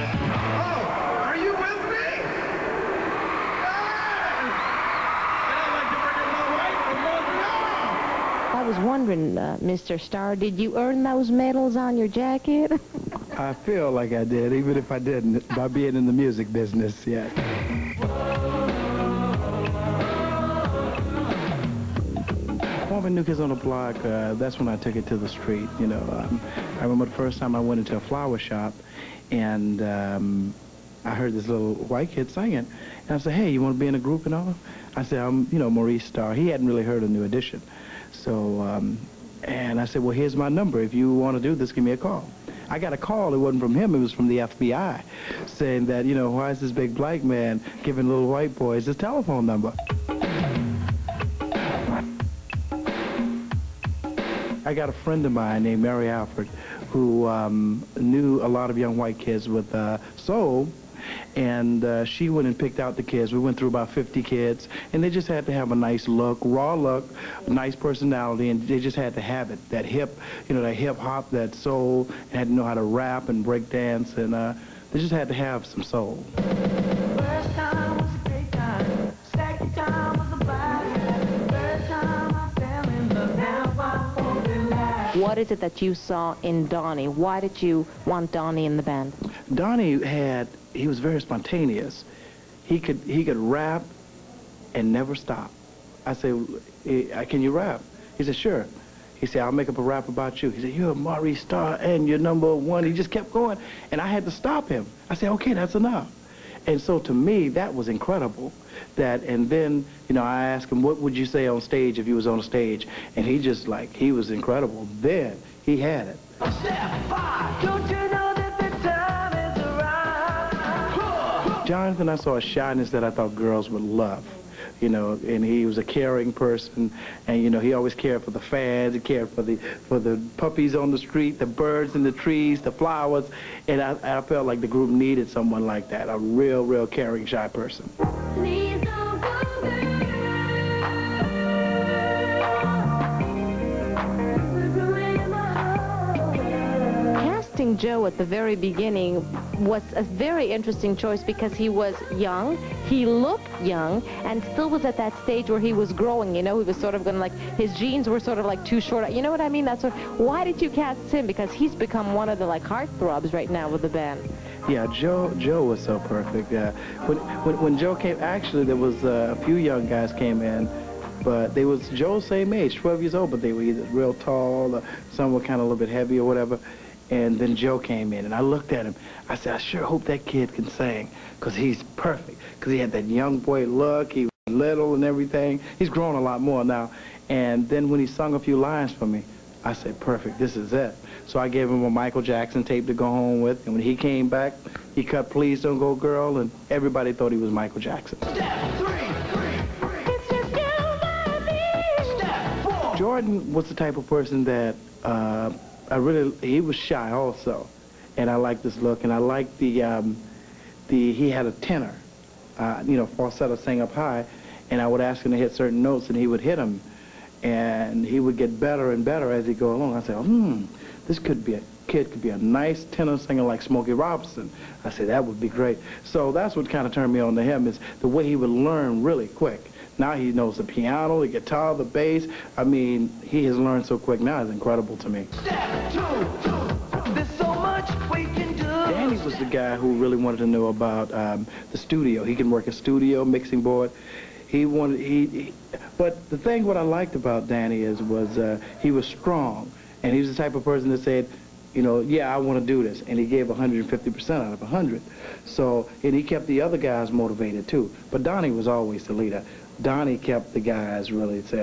Are you with me? And I'd like to bring in my wife from Montreal. I was wondering, Mr. Starr, did you earn those medals on your jacket? I feel like I did, even if I didn't, by being in the music business, yes. Forming New Kids on the Block, that's when I took it to the street, you know. I remember the first time I went into a flower shop, and I heard this little white kid singing, and I said, hey, you want to be in a group and all? I said, I'm, you know, Maurice Starr. He hadn't really heard of New Edition. So, and I said, well, here's my number. If you want to do this, give me a call. I got a call. It wasn't from him. It was from the FBI saying that, you know, why is this big black man giving little white boys his telephone number? I got a friend of mine named Mary Alford who knew a lot of young white kids with soul, and she went and picked out the kids. We went through about 50 kids, and they just had to have a nice look, raw look, a nice personality, and they just had to have it, that hip, you know, that hip-hop, that soul, and had to know how to rap and break dance, and they just had to have some soul. First time was a great time, second time was a blast, third time I fell in love, now I'm holding back. What is it that you saw in Donnie? Why did you want Donnie in the band? Donnie he was very spontaneous. He could rap and never stop. I said, can you rap? He said, sure. He said, I'll make up a rap about you. He said, you're Maurice Starr and you're #1. He just kept going, and I had to stop him. I said, okay, that's enough. And so to me, that was incredible. And then, you know, I asked him, what would you say on stage if you was on stage? And he just, like, he was incredible. Then he had it. Step 5, don't you know that the time is arrived? Jonathan, I saw a shyness that I thought girls would love. You know, and he was a caring person, and you know, he always cared for the fans, he cared for the puppies on the street, the birds in the trees, the flowers, and I felt like the group needed someone like that, a real caring, shy person. Please don't go there. Casting Joe at the very beginning was a very interesting choice because he was young, he looked young, and still was at that stage where he was growing, you know, he was sort of going to, like, his jeans were sort of like too short, you know what I mean? That's what, why did you cast him? Because he's become one of the, like, heartthrobs right now with the band. Yeah, Joe was so perfect. When Joe came, actually there was a few young guys came in, but they was Joe's same age, 12 years old, but they were either real tall, or some were kind of a little bit heavy or whatever. And then Joe came in, and I looked at him. I said, I sure hope that kid can sing, because he's perfect. Because he had that young boy look, he was little and everything. He's grown a lot more now. And then when he sung a few lines for me, I said, perfect, this is it. So I gave him a Michael Jackson tape to go home with, and when he came back, he cut Please Don't Go Girl, and everybody thought he was Michael Jackson. Step 3, it's just you, baby. Step 4. Jordan was the type of person that he was shy also, and I liked this look, and I liked he had a tenor, you know, falsetto, sang up high, and I would ask him to hit certain notes, and he would hit them, and he would get better and better as he go along. I said, this could be a nice tenor singer like Smokey Robinson. I said, that would be great. So that's what kind of turned me on to him, is the way he would learn really quick. Now he knows the piano, the guitar, the bass. I mean, he has learned so quick now. It's incredible to me. Step 2, there's so much we can do. Danny was the guy who really wanted to know about the studio. He can work a studio, mixing board. But the thing what I liked about Danny was he was strong, and he was the type of person that said, you know, yeah, I want to do this, and he gave 150% out of 100. So, and he kept the other guys motivated too. But Donnie was always the leader. Donnie kept the guys really saying,